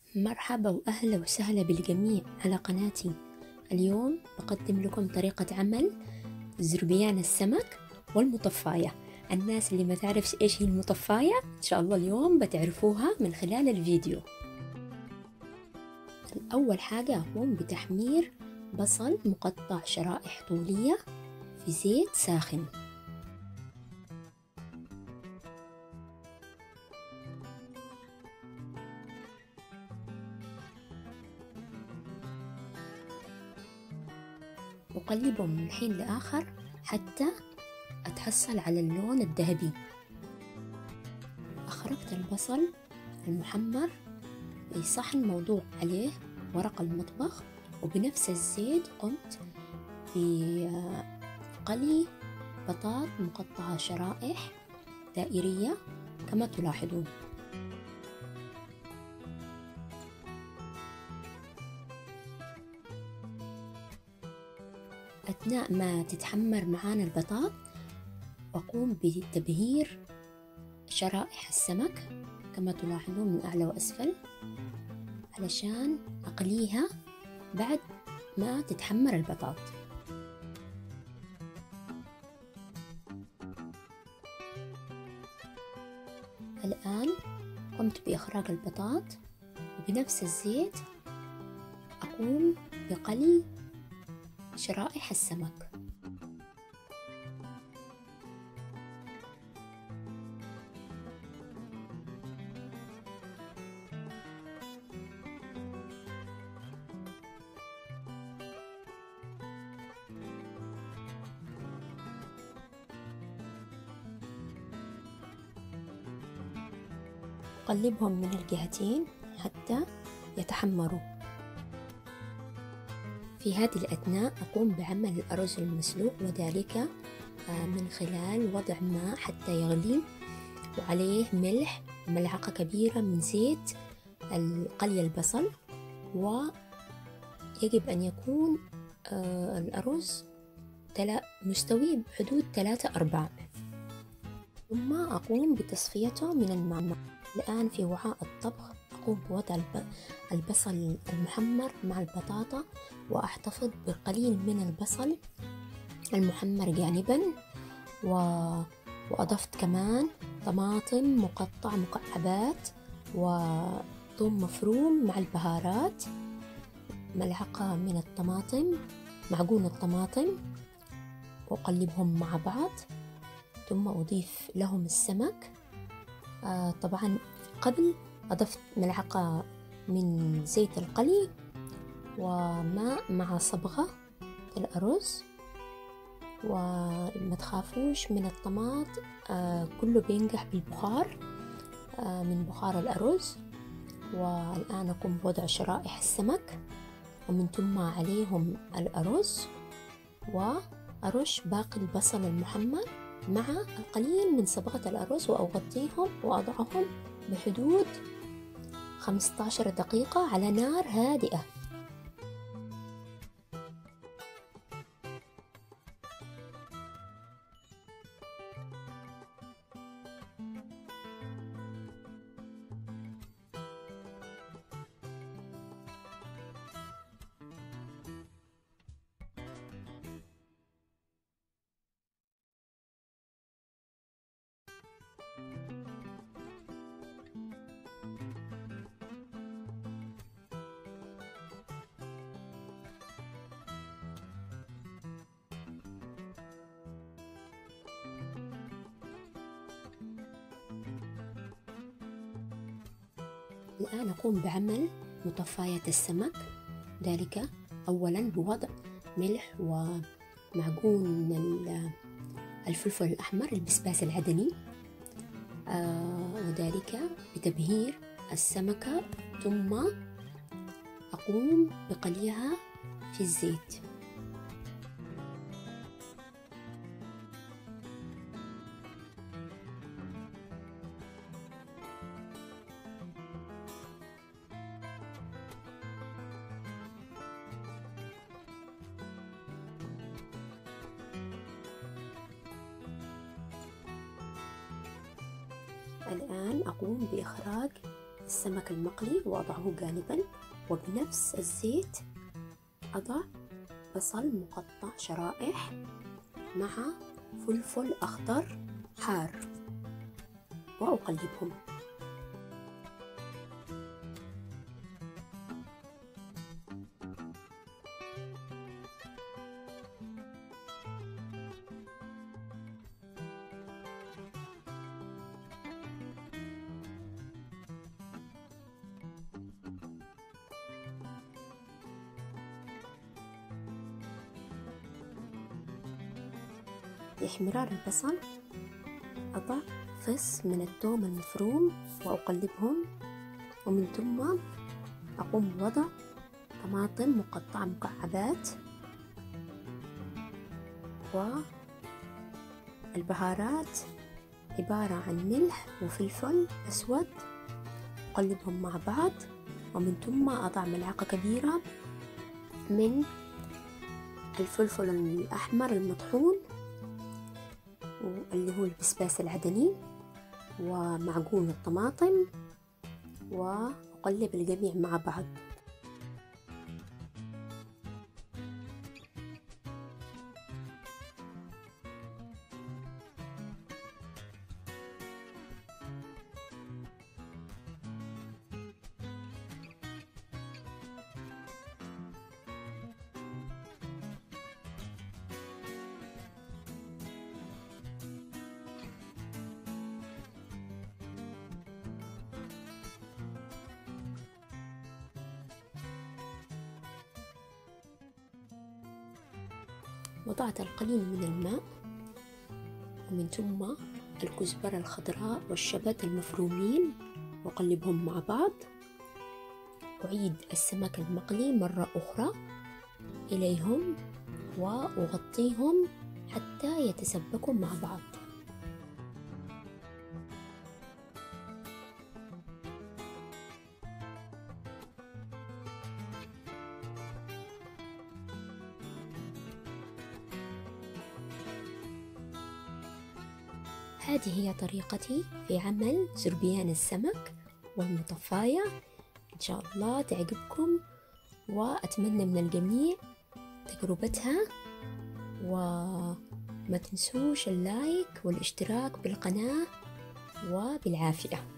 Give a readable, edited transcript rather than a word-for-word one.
مرحبا وأهلا وسهلا بالجميع على قناتي. اليوم بقدم لكم طريقة عمل زربيان السمك والمطفاية. الناس اللي ما تعرفش إيش هي المطفاية إن شاء الله اليوم بتعرفوها من خلال الفيديو. أول حاجة أقوم بتحمير بصل مقطع شرائح طولية في زيت ساخن. أقلبهم من حين لآخر حتى أتحصل على اللون الذهبي. أخرجت البصل المحمر في صحن موضوع عليه ورق المطبخ، وبنفس الزيت قمت بقلي بطاط مقطعة شرائح دائرية كما تلاحظون. أثناء ما تتحمر معانا البطاط أقوم بتبهير شرائح السمك كما تلاحظون من أعلى وأسفل علشان أقليها بعد ما تتحمر البطاط. الآن قمت بإخراج البطاط، وبنفس الزيت أقوم بقلي شرائح السمك. أقلبهم من الجهتين حتى يتحمروا. في هذه الأثناء أقوم بعمل الأرز المسلوق، وذلك من خلال وضع ماء حتى يغلي وعليه ملح وملعقة كبيرة من زيت قلي البصل، ويجب أن يكون الأرز مستوي بحدود 3/4. ثم أقوم بتصفيته من الماء. الآن في وعاء الطبخ أقوم بوضع البصل المحمر مع البطاطا، وأحتفظ بقليل من البصل المحمر جانبا، وأضفت كمان طماطم مقطع مكعبات وثوم مفروم مع البهارات، ملعقة من الطماطم، معجون الطماطم، وأقلبهم مع بعض. ثم أضيف لهم السمك. طبعا قبل أضفت ملعقة من زيت القلي وماء مع صبغة الأرز. وما تخافوش من الطماط، كله بينجح بالبخار من بخار الأرز. والآن أقوم بوضع شرائح السمك ومن ثم عليهم الأرز، وأرش باقي البصل المحمر مع القليل من صبغة الأرز، وأغطيهم وأضعهم بحدود 15 دقيقة على نار هادئة. الآن أقوم بعمل مطفاية السمك، ذلك أولا بوضع ملح ومعجون الفلفل الأحمر البسباس العدني، وذلك بتبهير السمكة، ثم أقوم بقليها في الزيت. الآن أقوم بإخراج السمك المقلي وأضعه جانبا، وبنفس الزيت أضع بصل مقطع شرائح مع فلفل أخضر حار وأقلبهم. لاحمرار البصل أضع فص من الثوم المفروم وأقلبهم، ومن ثم أقوم بوضع طماطم مقطعة مكعبات والبهارات عبارة عن ملح وفلفل أسود، أقلبهم مع بعض، ومن ثم أضع ملعقة كبيرة من الفلفل الأحمر المطحون واللي هو البسباس العدني ومعجون الطماطم، وأقلب الجميع مع بعض. وضعت القليل من الماء، ومن ثم الكزبرة الخضراء والشبت المفرومين وأقلبهم مع بعض. أعيد السمك المقلي مرة أخرى إليهم وأغطيهم حتى يتسبكوا مع بعض. هذه هي طريقتي في عمل زربيان السمك والمطفاية. إن شاء الله تعجبكم، وأتمنى من الجميع تجربتها، وما تنسوش اللايك والاشتراك بالقناة، وبالعافية.